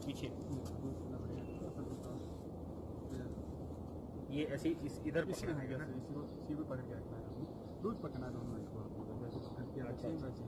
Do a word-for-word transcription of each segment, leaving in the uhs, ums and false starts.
पीछे ये ऐसे इस इधर पकड़ना है ना, इसी को इसी को पकड़ के रखना है, लूज पकड़ना है दोनों इसको, जैसे पकड़ के रखे हैं वैसे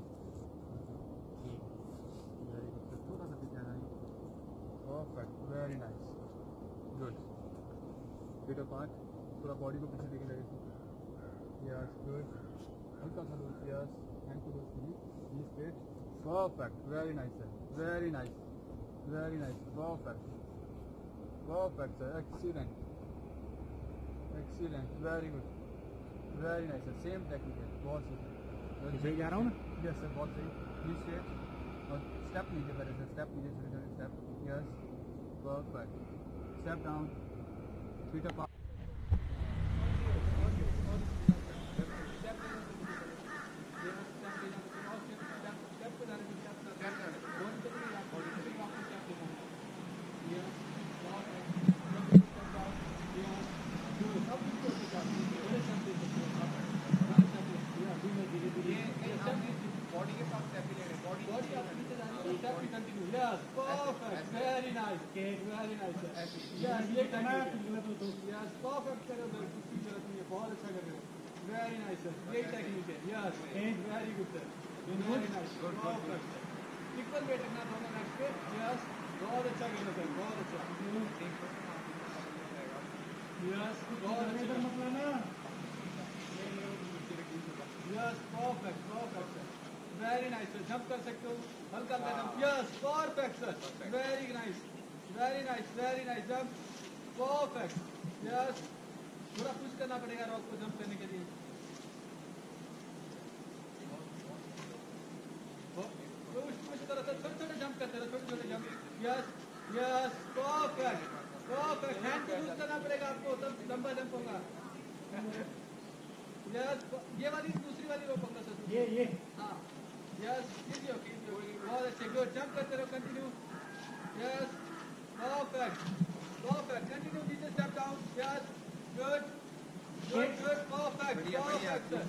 थोड़ा सा पीछे आना है। Perfect, very nice, good. पेट अपार्ट, पूरा बॉडी को पीछे लेके लगे, यस गुड, हल्का सा लूज, यस हैंड को लूज कीजिए, knee straight, perfect, very nice sir, very nice, very nice, perfect perfect sir, excellent excellent, very good, very nice sir, same technique है, बहुत सही सही जा रहा हूँ ना? यस सर, बहुत सही, नी स्ट्रेट और स्टेप लीजिए पहले सर, स्टेप लीजिए, छोटे छोटे step, yes perfect, step down, feet up, body के साथ स्टेप ले रहे, बॉडी बॉडी आप नीचे जा रही है, स्टेप भी continue, yes perfect, very nice, very nice, yes ये करना है, यस परफेक्ट कर रहे हो, कुछ जरूरत नहीं है, बहुत अच्छा कर रहे हो, वेरी नाइस सर, ये टेक्निक है, yes very good sir, very nice, perfect, equal weight रखना दोनों नेक्स्ट पे, यस बहुत अच्छा कर रहे हो सर, बहुत अच्छा, यस बहुत अच्छा मतलब ना, yes perfect perfect sir, very nice sir, jump कर सकते हो, हल्का हल्का jump, yes perfect sir, very nice very nice very nice, jump perfect, yes थोड़ा पुश करना पड़ेगा रॉक को जंप करने के लिए, पुश पुश करो सर, छोटे छोटे जंप करते रहो, छोटे छोटे jump, yes yes perfect perfect, hand को यूज करना पड़ेगा आपको, तब लंबा जंप होगा, यस ये वाली दूसरी वाली रोप पकड़ो सर, ये ये हाँ यस इजी ओके, बहुत अच्छे, गुड, जंप करते रहो, continue, yes perfect perfect, continue, नीचे step down, yes good good good, perfect perfect sir,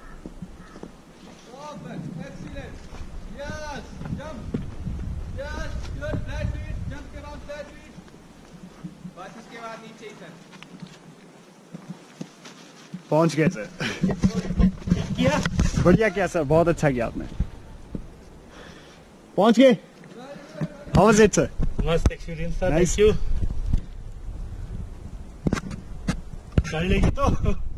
perfect excellent, yes jump, yes good, flat feet, jump के बाद फ्लैट फीट, बस इसके बाद नीचे ही सर, पहुंच गए सर, किया बढ़िया किया सर, बहुत अच्छा किया आपने, पहुंच गए, हाउ वाज इट सर? मस्त एक्सपीरियंस था, Nice. थैंक यू, कर लेगी तो